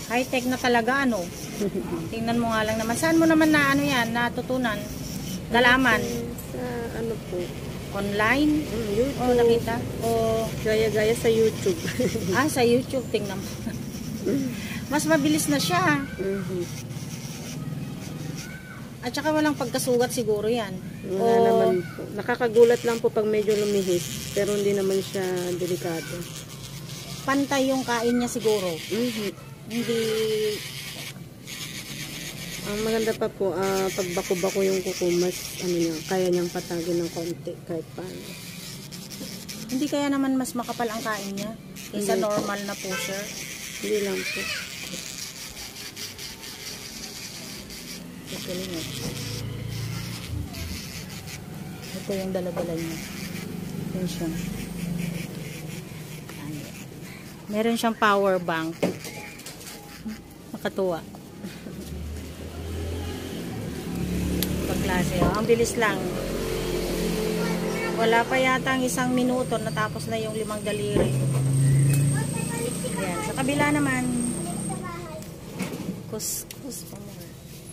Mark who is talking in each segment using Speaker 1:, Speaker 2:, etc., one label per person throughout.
Speaker 1: High-tech na talaga, ano? Tingnan mo nga lang naman. Saan mo naman na, ano yan, natutunan? Nalaman?
Speaker 2: Sa ano po?
Speaker 1: Online?
Speaker 2: YouTube.
Speaker 1: O, nakita? O,
Speaker 2: Gaya-gaya sa YouTube.
Speaker 1: sa YouTube, tingnan mo. Mas mabilis na siya. At saka walang pagkasugat siguro yan.
Speaker 2: Wala naman po. Nakakagulat lang po pag medyo lumihis. Pero hindi naman siya delikado.
Speaker 1: Pantay yung kain niya siguro. Hindi...
Speaker 2: Ang maganda pa po, pag bako-bako yung kuko, mas ano niya, kaya niyang patagin ng konti kahit paano.
Speaker 1: Hindi kaya naman mas makapal ang kain niya kaysa normal na pusher?
Speaker 2: Hindi lang po.
Speaker 1: Ito yung dala-dala niya. Ito siya. Meron siyang power bank. Nakatuwa. Pagklase. Ang bilis lang. Wala pa yata ang 1 minuto. Natapos na yung 5 daliri. Ayan. Sa kabila naman. Kus pa mo.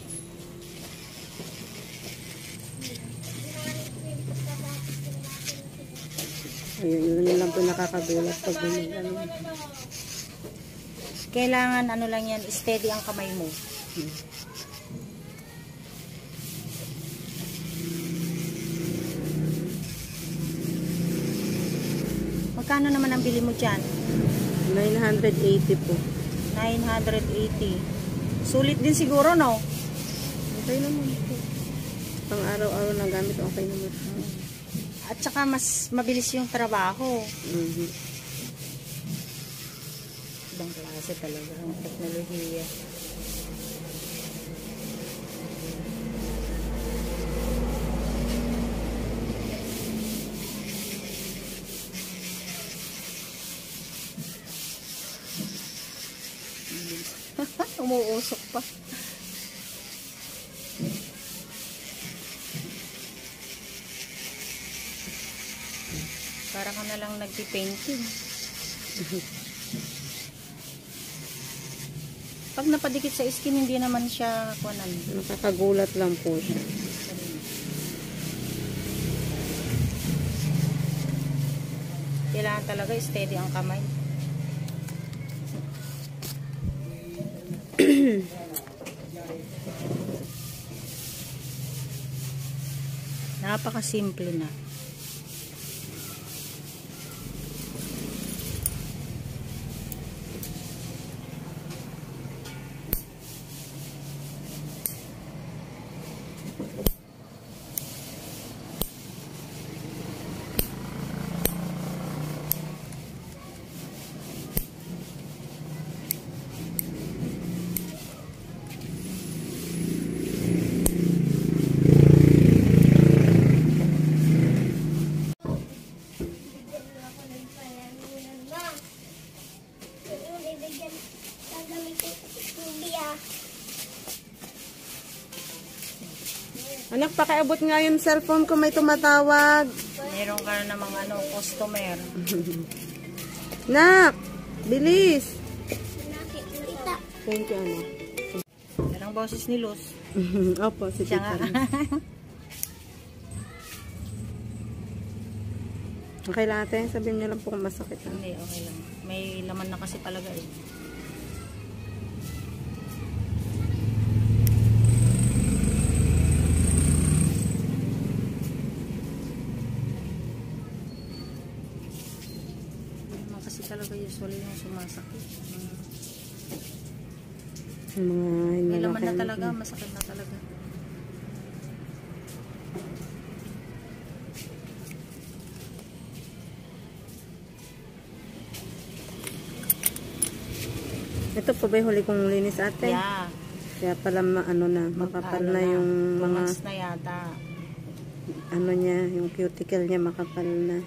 Speaker 2: Ayun, yun lang po nakakagulat pag ano.
Speaker 1: Kailangan ano lang yan, steady ang kamay mo. Magkano naman ang bili mo dyan?
Speaker 2: 980 po.
Speaker 1: 980. Sulit din siguro, no?
Speaker 2: Okay naman po. Pang araw-araw na gamit, okay naman po.
Speaker 1: At saka mas mabilis yung trabaho. Ibang klase talaga ang teknolohiya. Umuusok pa. Para ka na lang nagpipainting. Pag napadikit sa skin, hindi naman siya kuwanan.
Speaker 2: Nakakagulat lang po siya.
Speaker 1: Kailangan talaga steady ang kamay. Napaka-simple na.
Speaker 2: Anak, pakiabot nga yung cellphone ko, may tumatawag.
Speaker 1: Meron ka na namang customer.
Speaker 2: Nak, bilis. Thank you, anak.
Speaker 1: Yan ang boses ni Luz.
Speaker 2: Opo, si
Speaker 1: Siya nga.
Speaker 2: Okay lang ate, sabihin niyo lang po kung masakit.
Speaker 1: Hindi, okay lang. May laman na kasi talaga eh. Kasi talaga usually yung sumasakit. May laman na talaga, masakit na talaga.
Speaker 2: Ito po ba yung huli kong linis ate?
Speaker 1: Yeah.
Speaker 2: Kaya pala makapal na yung mga
Speaker 1: na yata.
Speaker 2: Ano niya, yung cuticle niya makapal na.